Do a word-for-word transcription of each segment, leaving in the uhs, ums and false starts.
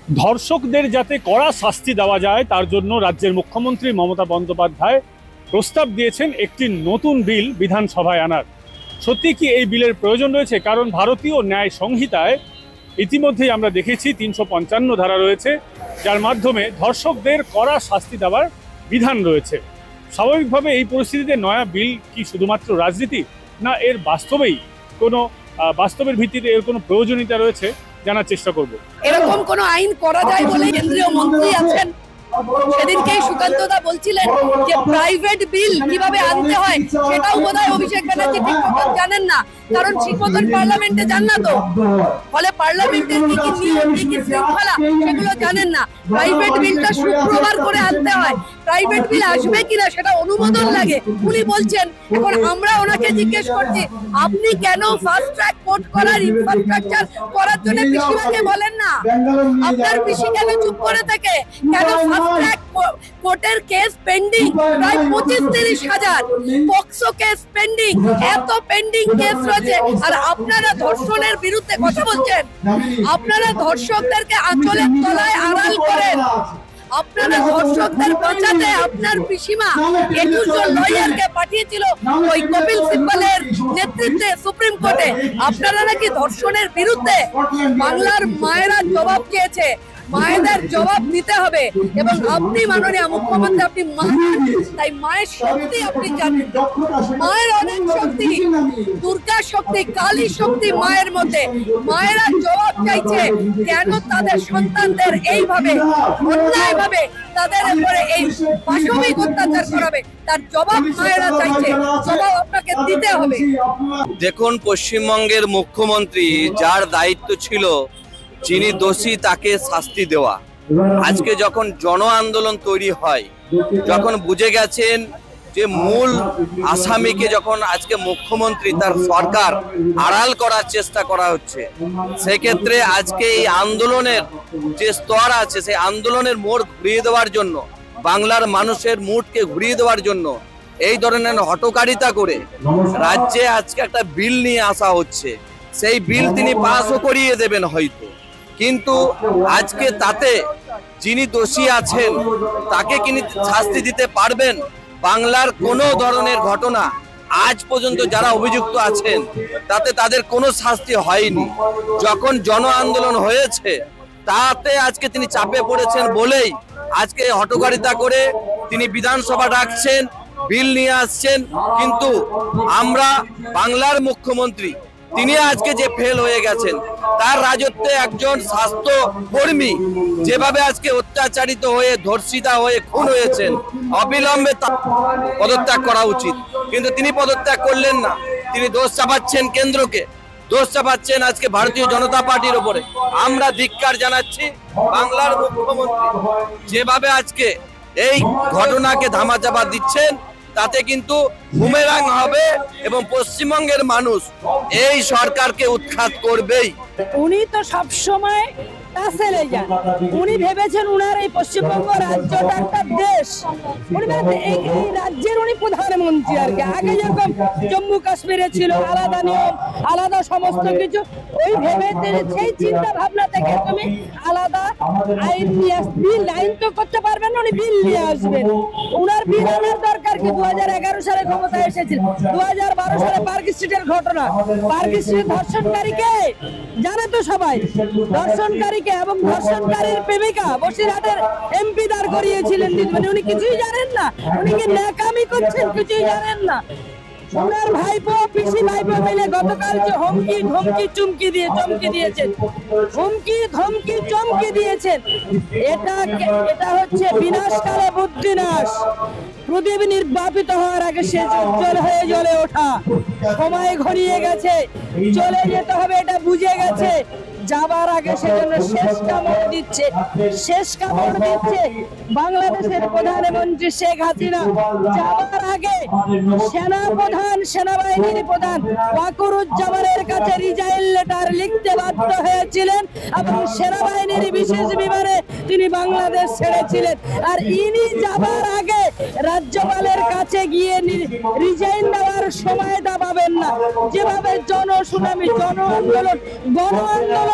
ধর্ষকদের যাতে কড়া শাস্তি দেওয়া যায় তার জন্য রাজ্যের মুখ্যমন্ত্রী মমতা বন্দ্যোপাধ্যায় প্রস্তাব দিয়েছেন একটি নতুন বিল বিধানসভায় আনার। সত্যি কি এই বিলের প্রয়োজন রয়েছে? কারণ ভারতীয় ন্যায় সংহিতায় ইতিমধ্যেই আমরা দেখেছি তিনশো পঞ্চান্ন ধারা রয়েছে, যার মাধ্যমে ধর্ষকদের কড়া শাস্তি দেওয়ার বিধান রয়েছে। স্বাভাবিকভাবে এই পরিস্থিতিতে নয়া বিল কি শুধুমাত্র রাজনীতি, না এর বাস্তবেই কোনো বাস্তবের ভিত্তিতে এর কোনো প্রয়োজনীয়তা রয়েছে জানার চেষ্টা করব। এরকম কোন আইন করা যায় বলে কেন্দ্রীয় মন্ত্রী আছেন, সেদিনকেই সুকান্তদা বলছিলেন যে প্রাইভেট বিল কিভাবে আনতে হয় সেটাও বোধহয় অভিষেক ব্যানার্জি ঠিক মতন জানেন না, কারণ ঠিক মতন পার্লামেন্টে যান না, তো ফলে পার্লামেন্টের কি কি নিয়ম কি কি শৃঙ্খলা সেগুলো জানেন না। প্রাইভেট বিলটা শুক্রবার করে আনতে হয়, প্রাইভেট বিল আসবে কিনা সেটা অনুমোদন লাগে। উনি বলছেন, এখন আমরা ওনাকে জিজ্ঞেস করছি আপনি কেন ফাস্ট ট্র্যাক কোর্ট করার ইনফ্রাস্ট্রাকচার করার জন্য পিসিমাকে বলেন না? আপনার পিসি কেন চুপ করে থাকে? কেন ফাস্ট ট্র্যাক কোর্টের কেস পেন্ডিং প্রায় পঁচিশ তিরিশ হাজার, পক্সো কেস পেন্ডিং, এত পেন্ডিং কেস রয়েছে, আর আপনারা ধর্ষণের বিরুদ্ধে কথা বলছেন। আপনারা ধর্ষকদেরকে আঁচলের তলায় আড়াল করেন। আপনারা ধর্ষকদের বাঁচাতে আপনার পিসিমা একুশ জন লয়ারকে পাঠিয়েছিল ওই কপিল সিব্বলের নেতৃত্বে সুপ্রিম কোর্টে। আপনারা নাকি ধর্ষণের বিরুদ্ধে। বাংলার মায়েরা জবাব চেয়েছে, মায়েদের জবাব দিতে হবে, এবং আপনি মাননীয় মুখ্যমন্ত্রী আপনি মা, তাই মায়ের শক্তি আপনি জানেন। মায়ের অনেক শক্তি, দুর্গা শক্তি, কালী শক্তি মায়ের মধ্যে। মায়েরা জবাব চাইছে কেন তাদের সন্তানদের এইভাবে অন্যায়ভাবে তাদের উপরে এই পাশবিক অত্যাচার করাবে, তার জবাব মায়েরা চাইছে, জবাব আপনাকে দিতে হবে। দেখুন, পশ্চিমবঙ্গের মুখ্যমন্ত্রী যার দায়িত্ব ছিল, যিনি দোষী তাকে শাস্তি দেওয়া, আজকে যখন জন আন্দোলন তৈরি হয়, যখন বুঝে গেছেন যে মূল আসামিকে যখন আজকে মুখ্যমন্ত্রী তার সরকার আড়াল করার চেষ্টা করা হচ্ছে, সেক্ষেত্রে আজকে এই আন্দোলনের যে স্তর আছে সেই আন্দোলনের মোড় ঘুরিয়ে দেওয়ার জন্য, বাংলার মানুষের মুডকে ঘুরিয়ে দেওয়ার জন্য এই ধরনের হটকারিতা করে রাজ্যে আজকে একটা বিল নিয়ে আসা হচ্ছে। সেই বিল তিনি পাসও করিয়ে দেবেন হয়তো, কিন্তু আজকে তাতে যিনি দোষী আছেন তাকে কি শাস্তি দিতে পারবেন? বাংলার কোনো ধরনের ঘটনা আজ পর্যন্ত যারা অভিযুক্ত আছেন তাতে তাদের কোনো শাস্তি হয়নি। যখন জন আন্দোলন হয়েছে তাতে আজকে তিনি চাপে পড়েছেন বলেই আজকে হটকারিতা করে তিনি বিধানসভা ডাকছেন, বিল নিয়ে আসছেন। কিন্তু আমরা বাংলার মুখ্যমন্ত্রী তিনি আজকে যে ফেল হয়ে গেছেন, তার রাজত্বে একজন স্বাস্থ্য কর্মী যেভাবে আজকে অত্যাচারিত হয়ে ধর্ষিতা হয়ে খুন হয়েছেন, অবিলম্বে পদত্যাগ করা উচিত। কিন্তু তিনি পদত্যাগ করলেন না, তিনি দোষ চাপাচ্ছেন কেন্দ্রকে, দোষ চাপাচ্ছেন আজকে ভারতীয় জনতা পার্টির উপরে। আমরা ধিক্কার জানাচ্ছি বাংলার মুখ্যমন্ত্রী যেভাবে আজকে এই ঘটনাকে ধামাচাপা দিচ্ছেন, তাতে কিন্তু বুমেরাং হবে এবং পশ্চিমবঙ্গের মানুষ এই সরকারকে উৎখাত করবেই। উনি তো সবসময় টাসেলে যান। উনি ভেবেছেন উনার এই পশ্চিমবঙ্গ রাজ্যটা একটা দেশ, উনি এই রাজ্যের উনি প্রধানমন্ত্রী আর কি। আগে যেরকম জম্মু কাশ্মীরে ছিল আলাদা নিয়ম, আলাদা সমস্ত কিছু, ওই ভেবে সেই চিন্তা ভাবনা থেকে তুমি আলাদা আইন নিয়ে বিল আইন তো করতে পারবেন না, উনি বিল নিয়ে আসবেন। উনার বিল আনার দরকার কি? দু হাজার এগারো সালে ক্ষমতায় এসেছিল, দু হাজার বারো সালে পার্ক স্ট্রিটের ঘটনা। পার্ক স্ট্রিট ধর্ষণকারীকে জানে তো সবাই, ধর্ষণকারী এবং ধর্ষণকারীর প্রেমিকা বসিরহাটের এমপি দাঁড় করিয়েছিলেন। মানে উনি কিছুই জানেন না, উনি কি ন্যাকামি করছেন কিছুই জানেন না। ওনার ভাইপো পিসি ভাইপো মিলে গতকাল যে হুমকি ধমকি চুমকি দিয়ে চমকি দিয়েছেন, হুমকি ধমকি চমকি দিয়েছেন, এটা এটা হচ্ছে বিনাশকালে বুদ্ধিনাশ। প্রদীপ নির্বাপিত হওয়ার আগে সে উজ্জ্বল হয়ে জ্বলে ওঠা, সময় ঘনিয়ে গেছে, চলে যেতে হবে এটা বুঝে গেছে। যাবার আগে সেজন্য শেষ কামড় দিচ্ছে, শেষ কামড় দিচ্ছে বাংলাদেশের প্রধানমন্ত্রী শেখ হাসিনা। যাবার আগে সেনা প্রধান, সেনাবাহিনীর প্রধান ওয়াকুরুজ্জামানের কাছে রিজাইন লেটার লিখতে বাধ্য হয়েছিলেন এবং সেনাবাহিনীর বিশেষ বিমানে তিনি বাংলাদেশ ছেড়েছিলেন। আর ইনি যাবার আগে রাজ্যপালের কাছে গিয়ে রিজাইন দেওয়ার সময়টা পাবেন না। যেভাবে জনশুনানি, জন আন্দোলন, গণ আন্দোলন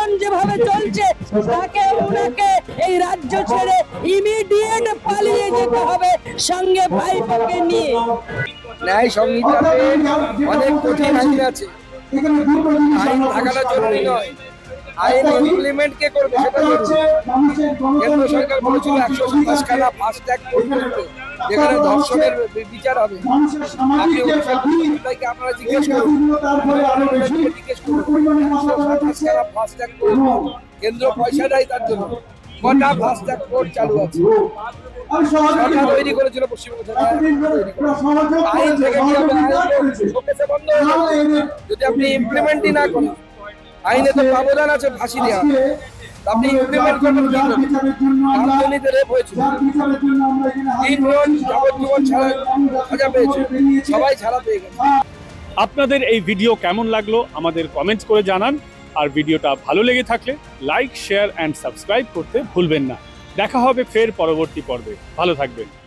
ধর্ষণ যেভাবে চলছে তাকে ওনাকে এই রাজ্য ছেড়ে ইমিডিয়েট পালিয়ে যেতে হবে, সঙ্গে ভাইপোকে নিয়ে। ন্যায় সংহিতাতে অনেক কঠিন আইন আছে, আইন থাকাটা জরুরি নয়, আইন ইমপ্লিমেন্ট কে করবে সেটা জরুরি। কেন্দ্র সরকার বলেছিল একশো সাতাশ খানা ফাস্ট ট্র্যাক কোর্ট করতে, যেখানে ধর্ষণের বিচার হবে। আপনি অফিসারকে আপনারা জিজ্ঞেস করুন, জিজ্ঞেস করুন একশো সাতাশ খানা ফাস্ট ট্র্যাক কোর্ট কেন্দ্র পয়সা দেয় তার জন্য, কটা ফাস্ট ট্র্যাক কোর্ট চালু আছে? সরকার তৈরি করেছিল পশ্চিমবঙ্গ সরকার, আইন থেকে কি হবে? আইন শোকেসে বন্ধ হয়ে যাবে যদি আপনি ইমপ্লিমেন্টই না করেন। আইনে তো প্রাবধান আছে ফাঁসি দেওয়া, আপনি ইমপ্লিমেন্ট করবেন কি করে? রামধনীতে রেপ হয়েছিল, তিনজন যাবজ্জীবন ছাড়া সাজা পেয়েছে, সবাই ছাড়া পেয়ে গেছে। আপনাদের এই ভিডিও কেমন লাগলো আমাদের কমেন্ট করে জানান, আর ভিডিওটা ভালো লেগে থাকলে লাইক, শেয়ার অ্যান্ড সাবস্ক্রাইব করতে ভুলবেন না। দেখা হবে ফের পরবর্তী পর্বে। ভালো থাকবেন।